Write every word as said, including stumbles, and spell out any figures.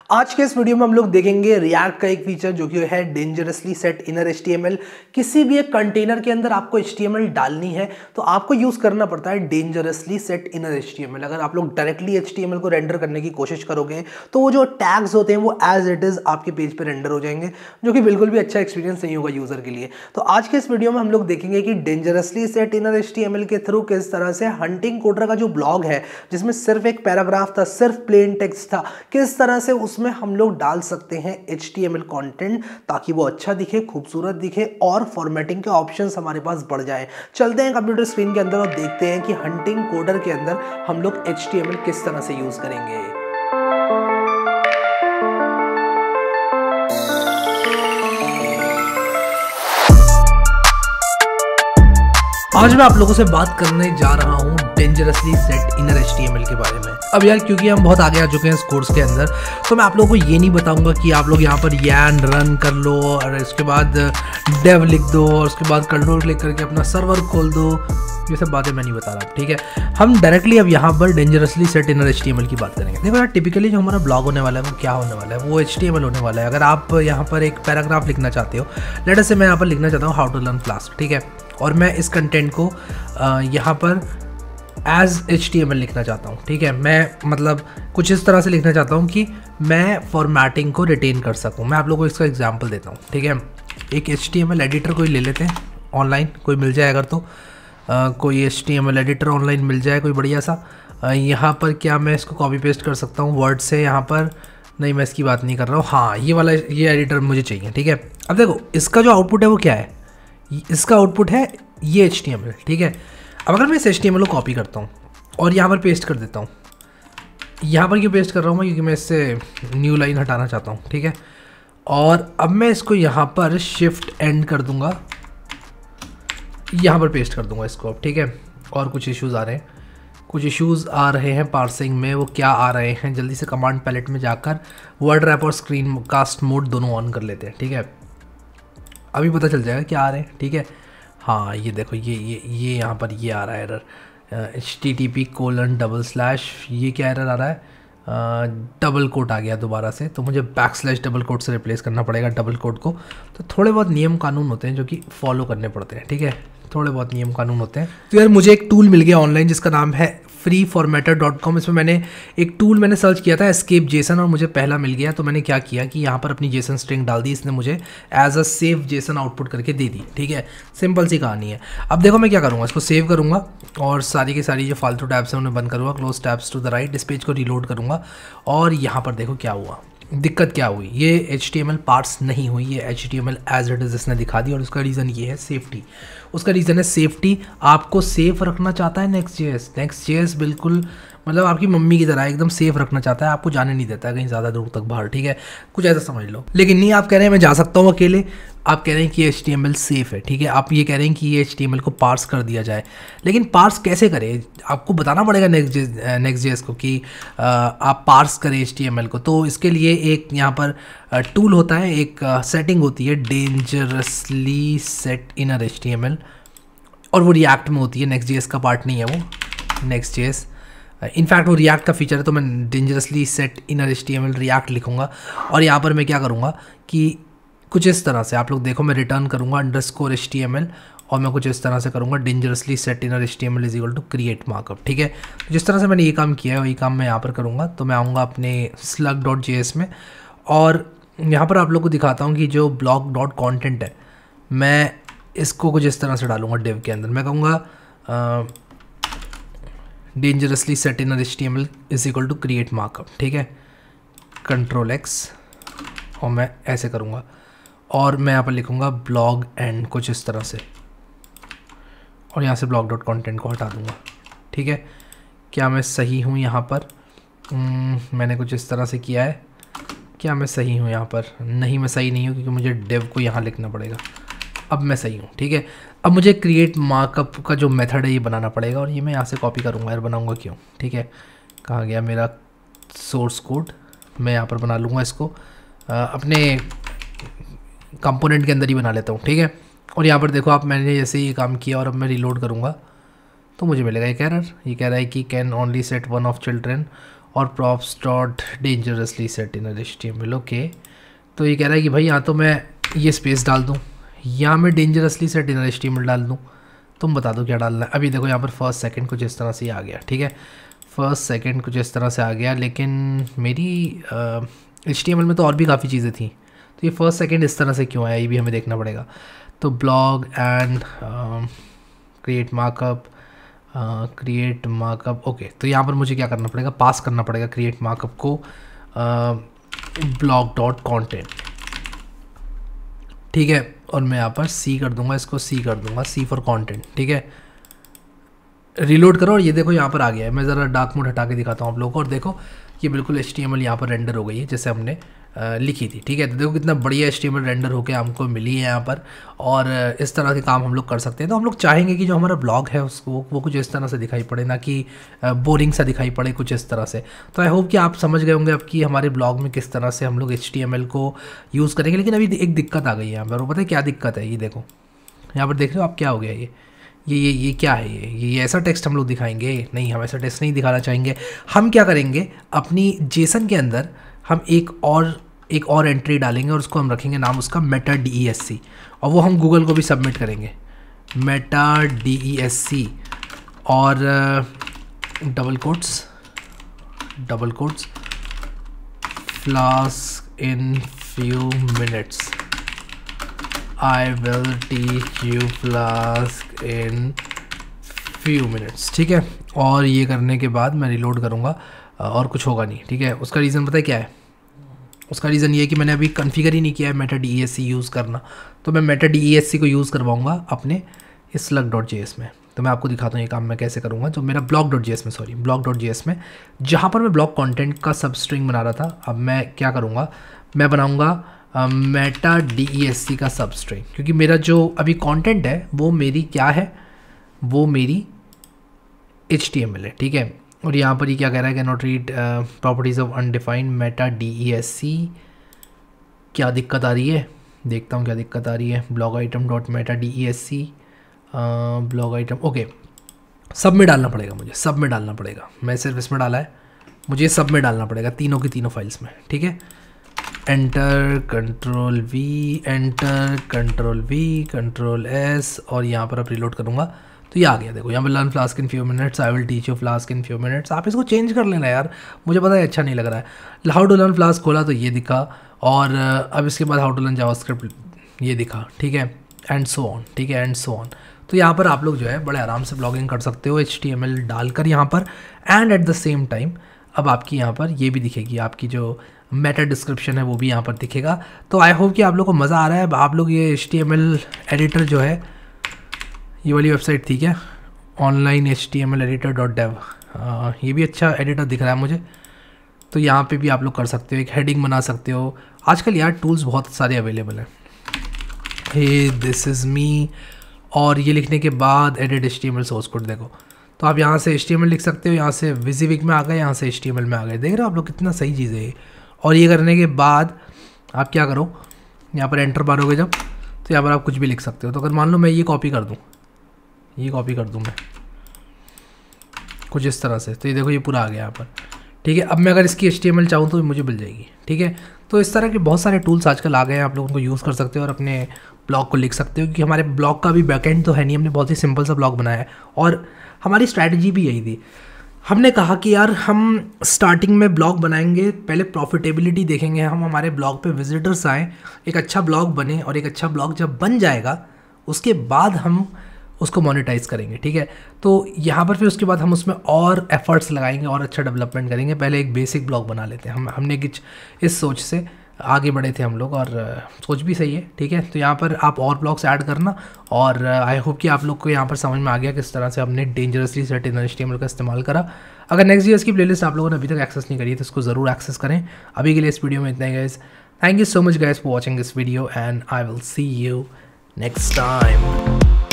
आज के इस वीडियो में हम लोग देखेंगे रिएक्ट का एक फीचर जो कि है डेंजरसली सेट इनर एचटीएमएल। किसी भी एक कंटेनर के अंदर आपको एचटीएमएल डालनी है तो आपको यूज करना पड़ता है डेंजरसली सेट इनर एचटीएमएल। अगर आप लोग डायरेक्टली एचटीएमएल को रेंडर करने की कोशिश करोगे तो वो जो टैग्स होते हैं वो एज इट इज आपके पेज पे रेंडर हो जाएंगे, जो कि बिल्कुल भी अच्छा एक्सपीरियंस नहीं होगा यूजर के लिए। तो आज के इस वीडियो में हम लोग देखेंगे कि डेंजरसली सेट इनर एचटीएमएल के थ्रू किस तरह से हंटिंग कोडर का जो ब्लॉग है जिसमें सिर्फ एक पैराग्राफ था, सिर्फ प्लेन टेक्स्ट था, किस तरह से उसमें हम लोग डाल सकते हैं H T M L content ताकि वो अच्छा दिखे, खूबसूरत दिखे और फॉर्मेटिंग के ऑप्शंस हमारे पास बढ़ जाए। चलते हैं कंप्यूटर स्क्रीन के अंदर और देखते हैं कि हंटिंग कोडर के अंदर हम लोग एच टी एम एल किस तरह से यूज करेंगे। आज मैं आप लोगों से बात करने जा रहा हूँ डेंजरसली सेट इनर एचटीएमएल के बारे में। अब यार क्योंकि हम बहुत आगे आ चुके हैं इस कोर्स के अंदर, तो मैं आप लोगों को ये नहीं बताऊंगा कि आप लोग यहाँ पर यान रन कर लो और इसके बाद डेव लिख दो और उसके बाद कंट्रोल क्लिक करके अपना सर्वर खोल दो। ये सब बातें मैं नहीं बता रहा, ठीक है। हम डायरेक्टली अब यहाँ पर डेंजरसली सेट इनर एचटीएमएल की बात करेंगे। देखो यार, टिपिकली जो हमारा ब्लॉग होने वाला है वो क्या होने वाला है, वो एचटीएमएल होने वाला है। अगर आप यहाँ पर एक पैराग्राफ लिखना चाहते हो, लेट अस से मैं यहाँ पर लिखना चाहता हूँ हाउ टू लर्न क्लास, ठीक है, और मैं इस कंटेंट को यहाँ पर as H T M L लिखना चाहता हूँ, ठीक है। मैं मतलब कुछ इस तरह से लिखना चाहता हूँ कि मैं फॉर्मेटिंग को रिटेन कर सकूँ। मैं आप लोगों को इसका एग्जांपल देता हूँ, ठीक है। एक H T M L editor कोई ले लेते हैं, ऑनलाइन कोई मिल जाए अगर तो आ, कोई H T M L editor online मिल जाए कोई बढ़िया सा। आ, यहाँ पर क्या मैं इसको कॉपी पेस्ट कर सकता हूँ वर्ड से? यहाँ पर नहीं, मैं इसकी बात नहीं कर रहा हूँ। हाँ, ये वाला ये एडिटर मुझे चाहिए, ठीक है। अब देखो इसका जो आउटपुट है वो क्या है, इसका आउटपुट है ये एच टी एम एल, ठीक है। अब अगर मैं इस एच टी एम एल को कॉपी करता हूँ और यहाँ पर पेस्ट कर देता हूँ, यहाँ पर क्यों पेस्ट कर रहा हूँ मैं, क्योंकि मैं इससे न्यू लाइन हटाना चाहता हूँ, ठीक है। और अब मैं इसको यहाँ पर शिफ्ट एंड कर दूँगा, यहाँ पर पेस्ट कर दूँगा इसको, ठीक है। और कुछ इश्यूज़ आ रहे हैं, कुछ इश्यूज़ आ रहे हैं पार्सिंग में। वो क्या आ रहे हैं, जल्दी से कमांड पैलेट में जाकर वर्ड रैप और स्क्रीन कास्ट मोड दोनों ऑन कर लेते हैं, ठीक है। अभी पता चल जाएगा क्या आ रहे हैं, ठीक है। हाँ, ये देखो ये ये ये यहाँ पर ये आ रहा है error, H T T P colon double slash, ये क्या एरर आ रहा है, डबल कोट आ गया दोबारा से, तो मुझे बैक स्लैश डबल कोट से रिप्लेस करना पड़ेगा डबल कोट को। तो थोड़े बहुत नियम कानून होते हैं जो कि फॉलो करने पड़ते हैं, ठीक है, थोड़े बहुत नियम कानून होते हैं। तो यार मुझे एक टूल मिल गया ऑनलाइन जिसका नाम है फ्री फॉर्मेटर डॉट कॉम। इसमें मैंने एक टूल मैंने सर्च किया था एस्केप जेसन और मुझे पहला मिल गया। तो मैंने क्या किया कि यहाँ पर अपनी जेसन स्ट्रिंग डाल दी, इसने मुझे as a save JSON output करके दे दी, ठीक है। सिंपल सी कहानी है। अब देखो मैं क्या करूँगा, इसको सेव करूँगा और सारी की सारी जो फालतू टैब्स हैं उन्हें बंद करूँगा, close tabs to the right, इस पेज को रीलोड करूँगा और यहाँ पर देखो क्या हुआ, दिक्कत क्या हुई। ये H T M L parts नहीं हुई, ये H T M L as it is इसने दिखा दी और उसका रीज़न ये है सेफ्टी। उसका रीज़न है सेफ्टी। आपको सेफ रखना चाहता है नेक्स्ट जेएस। नेक्स्ट जेएस बिल्कुल मतलब आपकी मम्मी की तरह एकदम सेफ रखना चाहता है, आपको जाने नहीं देता है कहीं ज़्यादा दूर तक बाहर, ठीक है, कुछ ऐसा समझ लो। लेकिन नहीं, आप कह रहे हैं मैं जा सकता हूँ अकेले, आप कह रहे हैं कि H T M L safe है, ठीक है। आप ये कह रहे हैं कि ये एच टी एम एल को पार्स कर दिया जाए, लेकिन पार्स कैसे करें, आपको बताना पड़ेगा नेक्स्ट नेक्स्ट जेएस को कि आ, आप पार्स करें एच टी एम एल को। तो इसके लिए एक यहाँ पर टूल होता है, एक सेटिंग होती है dangerously set inner H T M L, और वो रिएक्ट में होती है, नेक्स्ट जेएस का पार्ट नहीं है वो, नेक्स्ट जेएस इनफैक्ट वो रिएक्ट का फीचर है। तो मैं dangerously set inner H T M L React लिखूँगा और यहाँ पर मैं क्या करूँगा कि कुछ इस तरह से, आप लोग देखो मैं रिटर्न करूँगा underscore H T M L और मैं कुछ इस तरह से करूँगा dangerously set inner H T M L is equal to create markup, ठीक है। जिस तरह से मैंने ये काम किया है वही काम मैं यहाँ पर करूँगा। तो मैं आऊँगा अपने स्लग डॉट जे एस में और यहाँ पर आप लोग को दिखाता हूँ कि जो ब्लॉग डॉट कॉन्टेंट है, मैं इसको कुछ इस तरह से डालूंगा डिव के अंदर। मैं कहूँगा dangerously set inner H T M L is equal to create markup, ठीक है, कंट्रोल एक्स, और मैं ऐसे करूँगा और मैं यहाँ पर लिखूँगा ब्लॉग एंड कुछ इस तरह से, और यहाँ से ब्लॉग डॉट कॉन्टेंट को हटा दूँगा, ठीक है। क्या मैं सही हूँ यहाँ पर? hmm, मैंने कुछ इस तरह से किया है, क्या मैं सही हूँ यहाँ पर? नहीं, मैं सही नहीं हूँ क्योंकि मुझे डेव को यहाँ लिखना पड़ेगा। अब मैं सही हूँ, ठीक है। अब मुझे क्रिएट मार्कअप का जो मेथड है ये बनाना पड़ेगा और ये मैं यहाँ से कॉपी करूँगा, यार बनाऊँगा क्यों, ठीक है। कहाँ गया मेरा सोर्स कोड, मैं यहाँ पर बना लूँगा इसको, आ, अपने कंपोनेंट के अंदर ही बना लेता हूँ, ठीक है। और यहाँ पर देखो आप, मैंने जैसे ये काम किया और अब मैं रीलोड करूँगा तो मुझे मिलेगा एक एरर। ये कह रहा है कि can only set one of children और props dot dangerously set in H T M L. Okay, तो ये कह रहा है कि भाई यहाँ तो मैं ये स्पेस डाल दूँ, यहाँ मैं dangerously set in H T M L डाल दूँ, तुम बता दो क्या डालना है। अभी देखो यहाँ पर फर्स्ट सेकंड कुछ इस तरह से आ गया, ठीक है, फर्स्ट सेकंड कुछ इस तरह से आ गया, लेकिन मेरी एच टी एम एल में तो और भी काफ़ी चीज़ें थी, तो ये फर्स्ट सेकंड इस तरह से क्यों आया ये भी हमें देखना पड़ेगा। तो blog and create markup, create markup, okay, तो यहाँ पर मुझे क्या करना पड़ेगा, पास करना पड़ेगा क्रिएट मार्कअप को ब्लॉग डॉट कॉन्टेंट, ठीक है, और मैं यहाँ पर सी कर दूंगा, इसको सी कर दूंगा, सी फॉर कंटेंट, ठीक है। रीलोड करो और ये देखो यहाँ पर आ गया है। मैं ज़रा डार्क मोड हटा के दिखाता हूँ आप लोगों को, और देखो ये बिल्कुल एच टी एम एल यहाँ पर रेंडर हो गई है जैसे हमने आ, लिखी थी, ठीक है। तो देखो कितना बढ़िया H T M L render होकर हमको मिली है यहाँ पर, और इस तरह के काम हम लोग कर सकते हैं। तो हम लोग चाहेंगे कि जो हमारा ब्लॉग है उसको वो कुछ इस तरह से दिखाई पड़े, ना कि बोरिंग सा दिखाई पड़े कुछ इस तरह से। तो आई होप कि आप समझ गए होंगे अब कि हमारे ब्लॉग में किस तरह से हम लोग एच टी एम एल को यूज़ करेंगे। लेकिन अभी एक दिक्कत आ गई है यहाँ पर, वो पता है क्या दिक्कत है, ये देखो यहाँ पर देख रहे हो आप क्या हो गया, ये ये ये ये क्या है, ये ये ऐसा टेक्स्ट हम लोग दिखाएंगे नहीं, हम ऐसा टेक्स्ट नहीं दिखाना चाहेंगे। हम क्या करेंगे, अपनी जेसन के अंदर हम एक और एक और एंट्री डालेंगे और उसको हम रखेंगे नाम उसका meta D E S C, और वो हम गूगल को भी सबमिट करेंगे, meta D E S C, और double quotes double quotes Flask in few minutes, I will teach you Flask in few minutes, ठीक है। और ये करने के बाद मैं रिलोड करूँगा और कुछ होगा नहीं, ठीक है। उसका रीज़न पता है क्या है, उसका रीज़न ये है कि मैंने अभी कॉन्फ़िगर ही नहीं किया है meta D E S C use करना, तो मैं meta D E S C को यूज़ करवाऊँगा अपने स्लग डॉट जे एस में। तो मैं आपको दिखाता हूँ ये काम मैं कैसे करूँगा। जो मेरा ब्लॉग डॉट जे एस में sorry blog dot J S में जहाँ पर मैं ब्लॉग कंटेंट का सब स्ट्रिंग बना रहा था, अब मैं क्या करूँगा, मैं बनाऊँगा meta D E S C का सब स्ट्रिंग, क्योंकि मेरा जो अभी कंटेंट है वो मेरी क्या है, वो मेरी एच टी एम एल है, ठीक है। और यहाँ पर ये क्या कह रहा है, can not read properties of undefined meta D E S C. क्या दिक्कत आ रही है, देखता हूँ क्या दिक्कत आ रही है। Blog item dot meta D E S C, blog item, okay, सब में डालना पड़ेगा मुझे, सब में डालना पड़ेगा। मैं सिर्फ इसमें डाला है, मुझे सब में डालना पड़ेगा, तीनों की तीनों फाइल्स में, ठीक है। Enter control V, enter control V, control S, और यहाँ पर अब रिलोड करूँगा तो ये आ गया। देखो यहाँ पे learn Flask in few minutes, I will teach you Flask in few minutes. आप इसको चेंज कर लेना यार, मुझे पता है अच्छा नहीं लग रहा है। हाउ टू लर्न फ्लास्क खोला तो ये दिखा, और अब इसके बाद हाउ टू लर्न जावास्क्रिप्ट ये दिखा, ठीक है, एंड सो ऑन, ठीक है, एंड सो ऑन। तो यहाँ पर आप लोग जो है बड़े आराम से ब्लॉगिंग कर सकते हो एच टी एम एल डालकर यहाँ पर, and at the same time अब आपकी यहाँ पर ये भी दिखेगी, आपकी जो मेटा डिस्क्रिप्शन है वो भी यहाँ पर दिखेगा। तो आई होप कि आप लोग को मज़ा आ रहा है। आप लोग ये H T M L editor जो है, ये वाली वेबसाइट थी क्या, online H T M L editor dot dev, ये भी अच्छा एडिटर दिख रहा है मुझे। तो यहाँ पे भी आप लोग कर सकते हो, एक हेडिंग बना सकते हो। आजकल यार टूल्स बहुत सारे अवेलेबल हैं। हे दिस इज़ मी, और ये लिखने के बाद edit H T M L source code देखो, तो आप यहाँ से एच टी एम एल लिख सकते हो, यहाँ से विजिविक में आ गए, यहाँ से एच टी एम एल में आ गए। देख रहे हो आप लोग कितना सही चीज़ है ये। और ये करने के बाद आप क्या करो, यहाँ पर एंटर मारोगे जब, तो यहाँ पर आप कुछ भी लिख सकते हो। तो अगर मान लो मैं ये कॉपी कर दूँ, ये कॉपी कर दूँ मैं कुछ इस तरह से, तो ये देखो ये पूरा आ गया यहाँ पर, ठीक है। अब मैं अगर इसकी एच टी एम एल चाहूँ तो मुझे मिल जाएगी, ठीक है। तो इस तरह के बहुत सारे टूल्स आजकल आ गए हैं, आप लोग उनको यूज़ कर सकते हो और अपने ब्लॉग को लिख सकते हो। क्योंकि हमारे ब्लॉग का भी बैकएंड तो है नहीं, हमने बहुत ही सिंपल सा ब्लॉग बनाया है, और हमारी स्ट्रैटेजी भी यही थी। हमने कहा कि यार हम स्टार्टिंग में ब्लॉग बनाएंगे, पहले प्रॉफिटेबिलिटी देखेंगे, हम हमारे ब्लॉग पे विजिटर्स आएँ, एक अच्छा ब्लॉग बने, और एक अच्छा ब्लॉग जब बन जाएगा उसके बाद हम उसको मोनेटाइज करेंगे, ठीक है। तो यहाँ पर फिर उसके बाद हम उसमें और एफर्ट्स लगाएंगे और अच्छा डेवलपमेंट करेंगे। पहले एक बेसिक ब्लॉग बना लेते हैं हम, हमने कुछ इस सोच से आगे बढ़े थे हम लोग, और सोच भी सही है, ठीक है। तो यहाँ पर आप और ब्लॉग्स ऐड करना, और आई होप कि आप लोग को यहाँ पर समझ में आ गया किस तरह से हमने dangerously set in H T M L का इस्तेमाल करा। अगर नेक्स्ट ईयर्स की प्लेलिस्ट आप लोगों ने अभी तक एक्सेस नहीं करी है तो इसको ज़रूर एक्सेस करें। अभी के लिए इस वीडियो में इतना ही guys, thank you so much guys for watching this video, and I will see you next time.